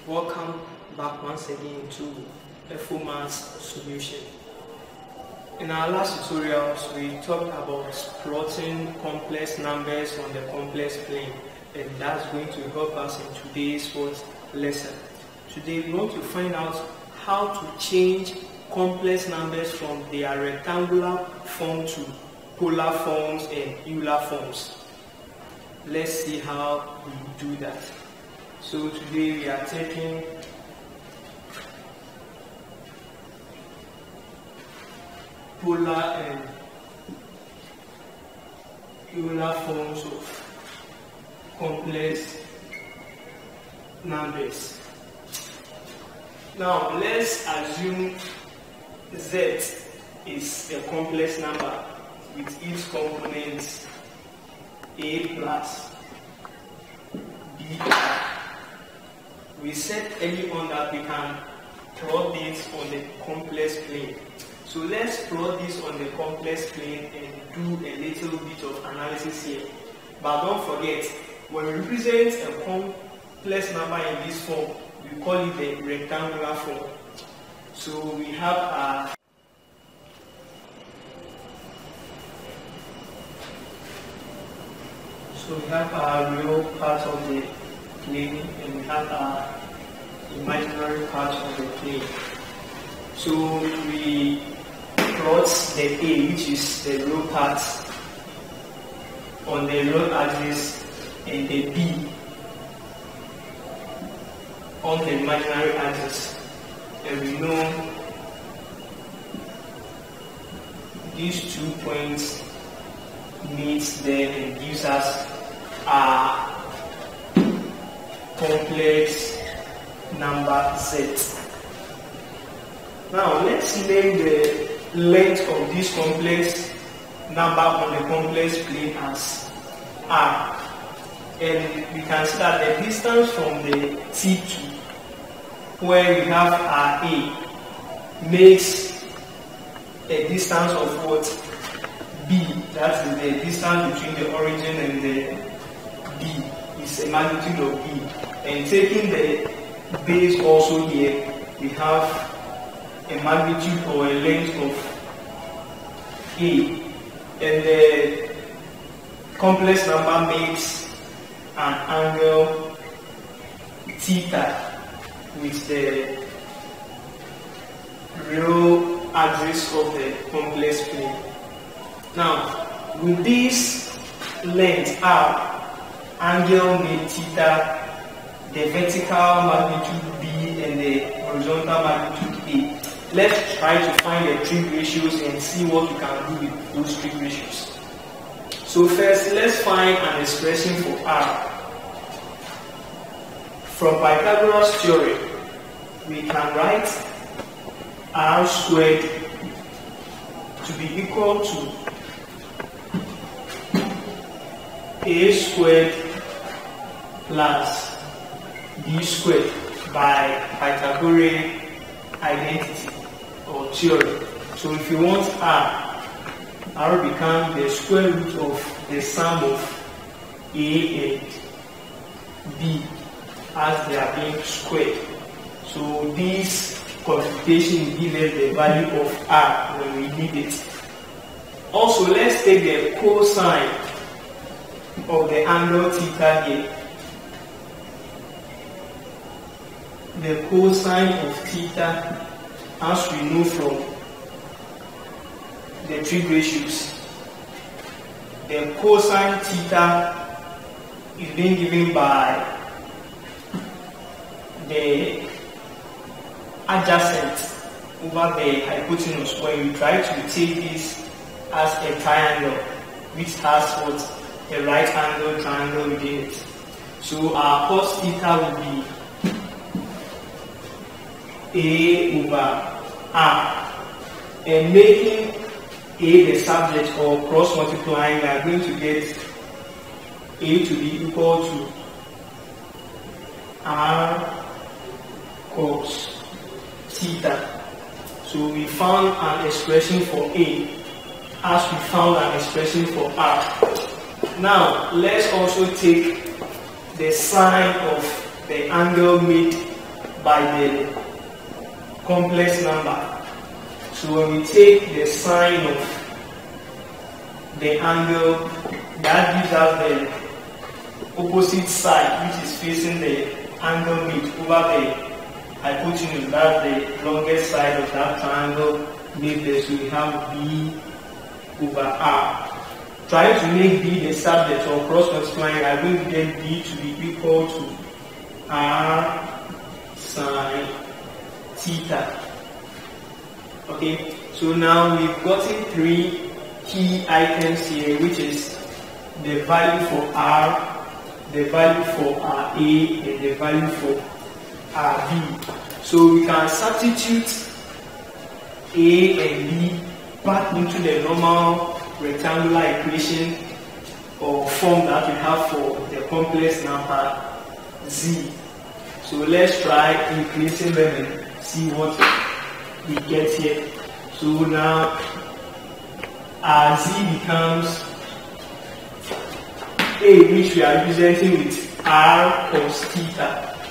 Welcome back once again to FO Maths solution. In our last tutorials, we talked about plotting complex numbers on the complex plane, and that's going to help us in today's lesson. Today we want to find out how to change complex numbers from their rectangular form to polar forms and euler forms. Let's see how we do that. So today we are taking polar and euler forms of complex numbers. Now let's assume Z is a complex number with its components A plus B. We said early on that we can plot this on the complex plane. So let's plot this on the complex plane and do a little bit of analysis here. But don't forget, when we represent a complex number in this form, we call it the rectangular form. So we have our real part of the plane and we have our imaginary part of the plane. So we plot the A, which is the real part, on the real axis, and the B on the imaginary axis. And we know these 2 points meet there and gives us our complex number Z. Now let's name the length of this complex number on the complex plane as R. And we can see that the distance from the T2, where we have our A, makes a distance of what? B. That is the distance between the origin and the B. It's a magnitude of B. And taking the base also here, we have a magnitude or a length of A. And the complex number makes an angle theta with the real axis of the complex plane. Now, with this length R, angle made theta, the vertical magnitude B and the horizontal magnitude A. Let's try to find the trig ratios and see what we can do with those trig ratios. So first, let's find an expression for R. From Pythagoras theorem, we can write R squared to be equal to A squared plus B squared by Pythagorean identity or theory. So if you want R becomes the square root of the sum of A and B as they are being squared. So this computation gives us the value of R when we need it. Also, let's take the cosine of the angle theta here. The cosine of theta, as we know from the trig ratios, the cosine theta is being given by the adjacent over the hypotenuse. When you try to take this as a triangle which has what? A right angle triangle within it. So our cos theta will be A over R, and making A the subject or cross multiplying, we are going to get A to be equal to R cos theta. So we found an expression for A as we found an expression for R. Now let's also take the sine of the angle made by the complex number. So when we take the sine of the angle, that gives us the opposite side, which is facing the angle made over the hypotenuse. That's the longest side of that triangle made there. So we have B over R. Trying to make B the subject or cross multiplying, I'm going to get B to be equal to R sine theta. Okay, so now we've gotten three key items here, which is the value for R, the value for RA, and the value for RB. So we can substitute A and B back into the normal rectangular equation or form that we have for the complex number Z. So let's try increasing them and see what we get here. So now our Z becomes A, which we are representing with R cos theta.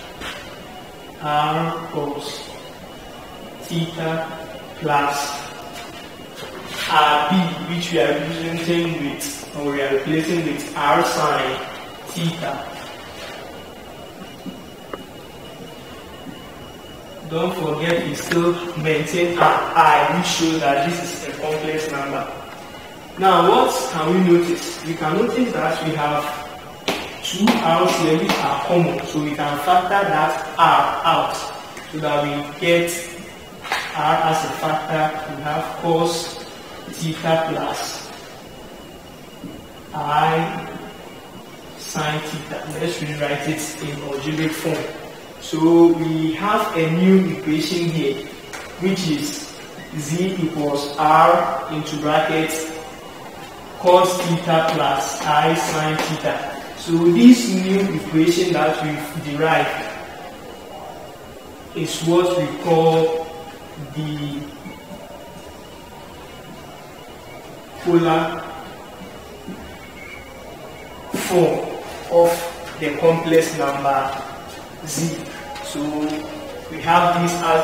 R cos theta plus RB, which we are representing with, or we are replacing with R sine theta. Don't forget we still maintain our I, which shows that this is a complex number. Now what can we notice? We can notice that we have two R's here which are common, so we can factor that R out so that we get R as a factor. We have cos theta plus I sine theta. Let's rewrite it in algebraic form. So we have a new equation here, which is Z equals R into brackets cos theta plus I sine theta. So this new equation that we've derived is what we call the polar form of the complex number Z. So we have this as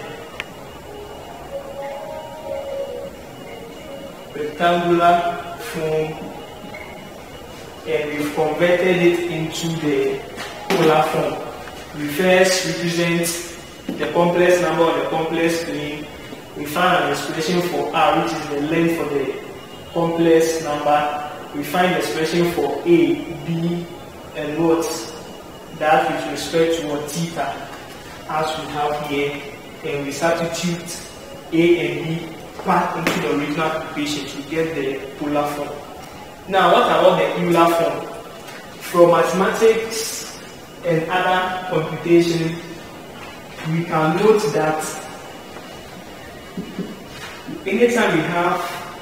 the rectangular form, and we've converted it into the polar form. We first represent the complex number on the complex plane. We find an expression for R, which is the length for the complex number. We find the expression for A, B, and what? That with respect to what theta, as we have here, and we substitute A and B back into the original equation to get the polar form. Now, what about the euler form? From mathematics and other computation, we can note that anytime we have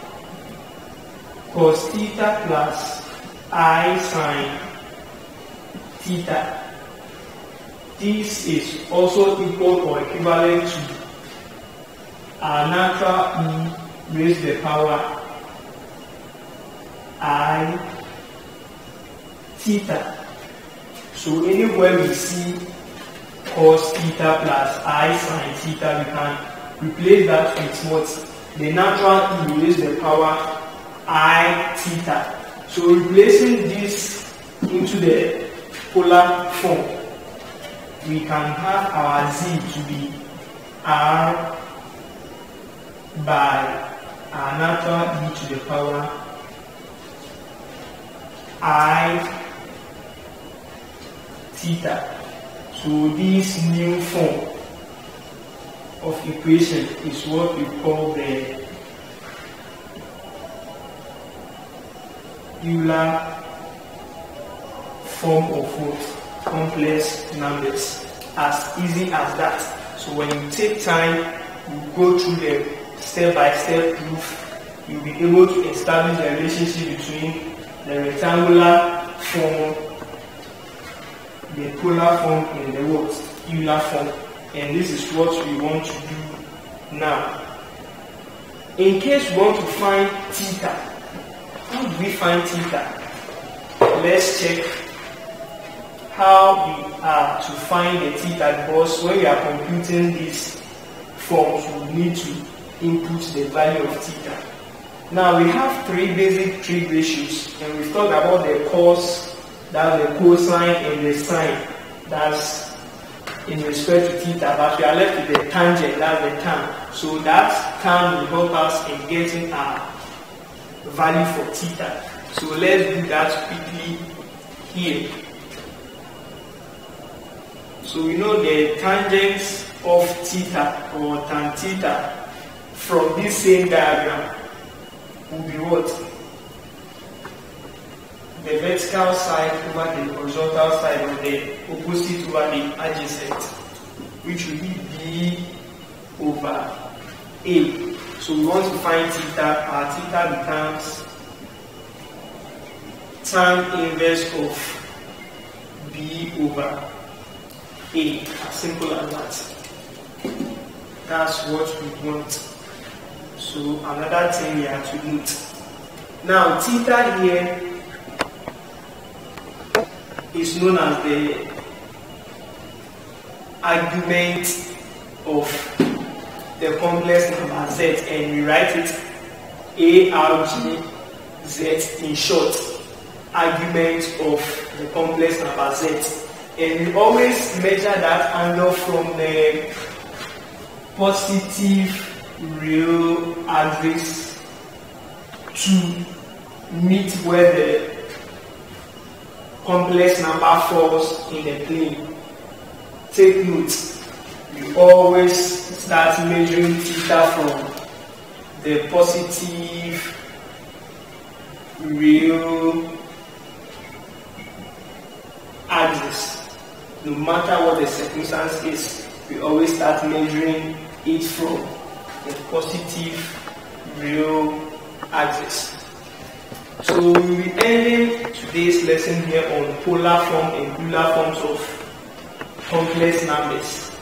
cos theta plus I sine theta, this is also equal or equivalent to our natural E raised to the power I theta. So anywhere we see cos theta plus I sine theta, we can replace that with what? The natural E raised to the power I theta. So replacing this into the polar form, we can have our Z to be R by our natural E to the power I theta. So this new form of equation is what we call the Euler form of what? Complex numbers. As easy as that. So when you take time, you go through the step-by-step proof, you'll be able to establish the relationship between the rectangular form, the polar form, and the what? Euler form. And this is what we want to do now. In case we want to find theta, how do we find theta? Let's check how we are to find the theta, because when we are computing these forms, we need to input the value of theta. Now we have three basic trig ratios, and we've talked about the cos, that's the cosine, and the sine, that's in respect to theta, but we are left with the tangent, that's the tan. So that tan will help us in getting our value for theta. So let's do that quickly here. So we know the tangent of theta or tan theta from this same diagram will be what? The vertical side over the horizontal side, or the opposite over the adjacent, which will be B over A. So we want to find theta. Our theta becomes tan inverse of B over A. As simple as that. That's what we want. So another thing we have to note. Now theta here is known as the argument of the complex number z, and we write it AlgeZ in short, argument of the complex number z. And we always measure that angle from the positive real axis to meet where the complex number falls in the plane. Take note, we always start measuring theta from the positive real axis. No matter what the circumstance is, we always start measuring it from the positive real axis. So we will be ending today's lesson here on polar form and gular forms of complex numbers.